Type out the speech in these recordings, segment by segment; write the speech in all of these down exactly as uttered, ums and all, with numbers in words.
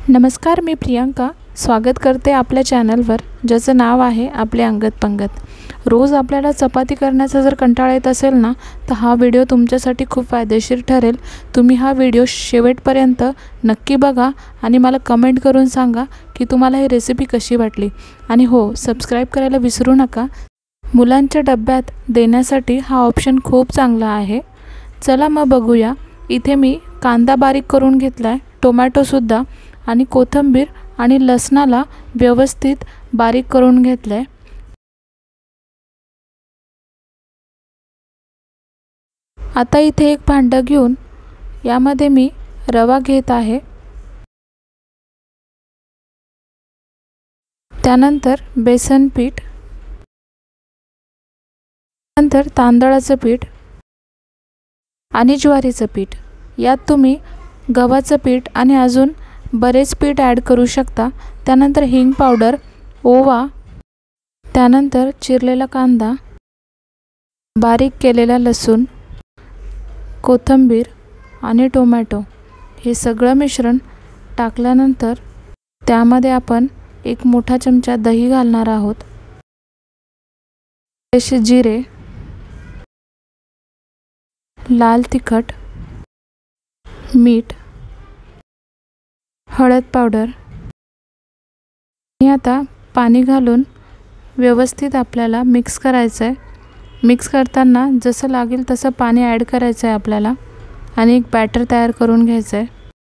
नमस्कार, मी प्रियांका स्वागत करते आपल्या चॅनलवर, ज्याचं नाव आहे आपले अंगत पंगत। रोज आपल्याला चपाती करण्याचा जर कंटाळा येत असेल ना, तर हा व्हिडिओ तुमच्यासाठी खूप फायदेशीर ठरेल। तुम्ही हा व्हिडिओ शेवटपर्यंत नक्की बघा आणि मला कमेंट करून सांगा की तुम्हाला ही रेसिपी कशी वाटली। आणि हो, सबस्क्राइब करायला विसरू नका। मुलांच्या डब्यात देण्यासाठी हा ऑप्शन खूप चांगला आहे। चला मग बघूया। इथे मी कांदा बारीक करून घेतलाय, टोमॅटो सुद्धा, आणि कोथिंबीर आणि लसणाला व्यवस्थित बारीक करून घेतले। आता इथे एक भांडं घेऊन यामध्ये मी रवा घेत आहे। त्यानंतर बेसन पीठ, नंतर तांदळाचं पीठ आणि ज्वारीचं पीठ। यात तुम्ही गव्हाचं पीठ आणि अजून बरेच पीठ ॲड करू शकता। त्यानंतर हिंग पावडर, ओवा, त्यानंतर चिरलेला कांदा, बारीक केलेला लसूण, कोथिंबीर आणि टोमॅटो हे सगळं मिश्रण टाकल्यानंतर त्यामध्ये आपण एक मोठा चमचा दही घालणार आहोत। थोडेसे जिरे, लाल तिखट, मीठ, हळद पावडर आणि आता पाणी घालून व्यवस्थित आपल्याला मिक्स करायचं आहे। मिक्स करताना जसं लागेल तसं पाणी ॲड करायचं आहे आपल्याला आणि एक बॅटर तयार करून घ्यायचं आहे।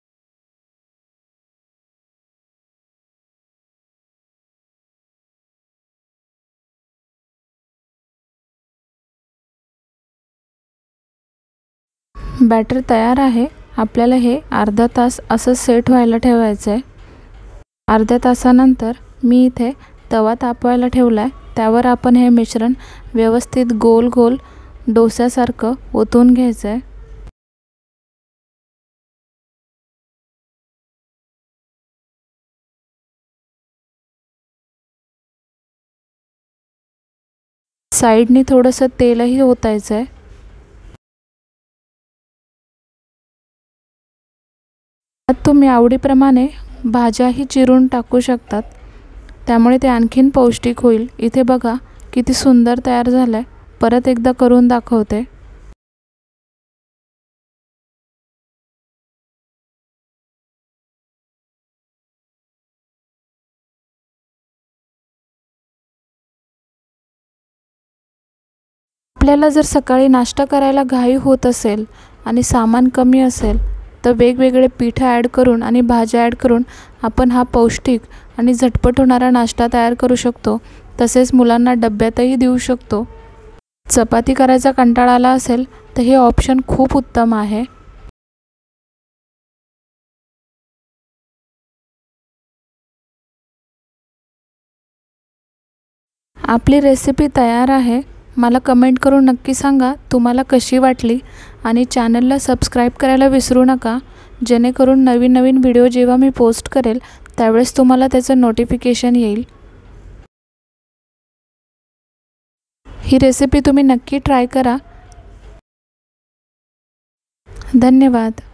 बॅटर तयार आहे। आपल्याला हे अर्धा तास असं सेट व्हायला ठेवायचं आहे। अर्ध्या तासानंतर मी इथे तवा तापवायला ठेवलाय, त्यावर आपण हे मिश्रण व्यवस्थित गोल गोल डोस्यासारखं ओतून घ्यायचं आहे। साइडनी थोडंसं तेलही ओतायचं आहे। आता तुम्ही आवडीप्रमाणे भाज्याही चिरून टाकू शकतात, त्यामुळे ते आणखीन पौष्टिक होईल। इथे बघा किती सुंदर तयार झालंय। परत एकदा करून दाखवते। आपल्याला जर सकाळी नाश्ता करायला घाई होत असेल आणि सामान कमी असेल, तर वेगवेगळे पीठ ॲड करून आणि भाज्या ॲड करून आपण हा पौष्टिक आणि झटपट होणारा नाश्ता तयार करू शकतो। तसेच मुलांना डब्यातही देऊ शकतो। चपाती करायचा कंटाळा आला असेल तर हे ऑप्शन खूप उत्तम आहे। आपली रेसिपी तयार आहे। मला कमेंट करून नक्की सांगा तुम्हाला कशी वाटली आणि चॅनलला सबस्क्राइब करायला विसरू नका, जेणेकरून नवीन नवीन व्हिडिओ जेव्हा मी पोस्ट करेल त्यावेळेस तुम्हाला त्याचं नोटिफिकेशन येईल। ही रेसिपी तुम्ही नक्की ट्राय करा। धन्यवाद।